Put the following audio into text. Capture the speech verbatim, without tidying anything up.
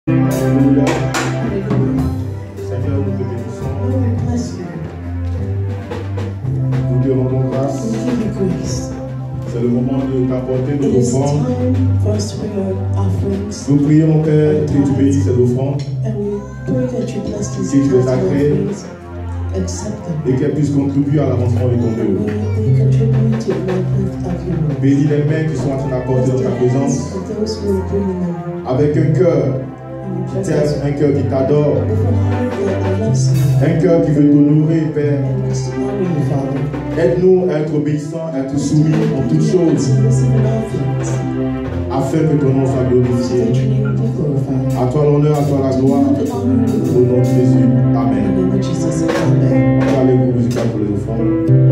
Alléluia. Seigneur, nous te bénissons. Nous te rendons grâce. C'est le moment de t'apporter nos offrandes. Nous prions, Père, que tu bénisses ces offrandes, que tu les agrées et qu'elles puissent contribuer à l'avancement de ton œuvre. Bénis les mains qui sont en train d'apporter dans ta présence avec un cœur qui t'aime, un cœur qui t'adore, un cœur qui veut t'honorer, Père. Aide-nous à être obéissants, à être soumis en toutes choses, afin que ton nom soit glorifié. À toi l'honneur, à toi la gloire, au nom de Jésus. Amen. On va aller pour musical pour les offrandes.